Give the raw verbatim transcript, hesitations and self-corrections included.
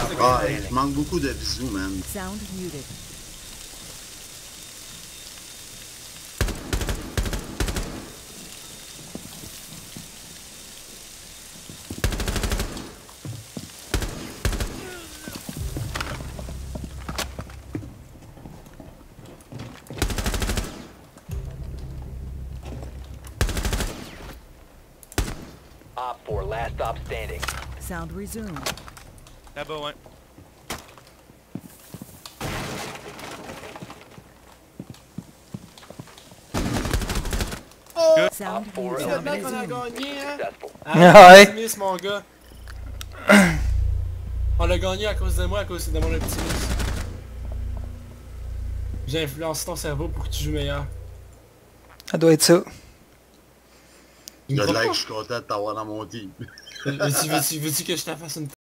le Ah, gars. il manque beaucoup de bisous, man. Sound muted. Op four, last stop standing. Sound resumed. Là-bas, ouais. Oh! Sound Op four muted. C'est Sound maintenant qu'on a resumed. gagné, hein? Successful. Ah, Ouais. optimiste, mon gars. On a gagné à cause de moi, à cause de mon optimisme. J'ai influencé ton cerveau pour que tu joues meilleur. Ça doit être ça. Il Il me y a de croit là pas. que je suis content de t'avoir dans mon team. Veux-tu veux-tu- veux-tu que je te fasse une